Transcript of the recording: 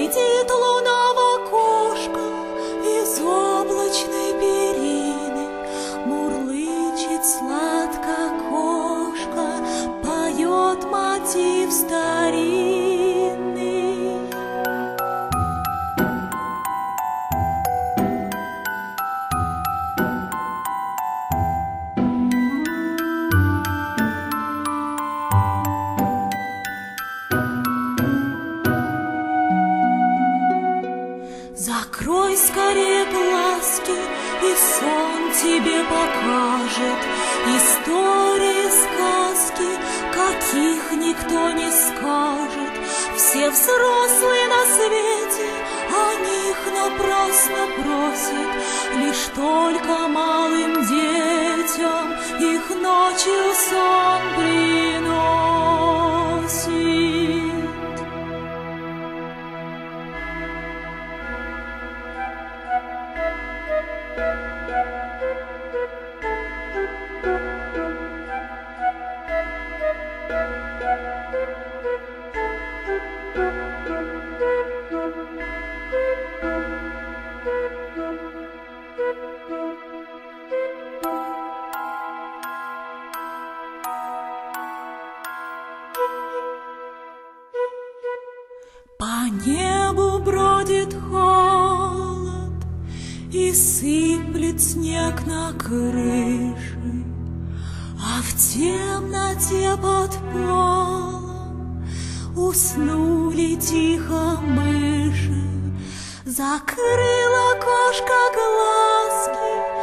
Глядит луна в окошко из облачной перины, мурлычет сладко кошка, поет мотив старинный. Закрой скорее глазки, и сон тебе покажет истории, сказки, каких никто не скажет. Все взрослые на свете о них напрасно просят, лишь только малым детям их ночью сон приносит. По небу бродит холод и сыплет снег на крыши, а в темноте под полом уснули тихо мыши. Закрыла кошка глазки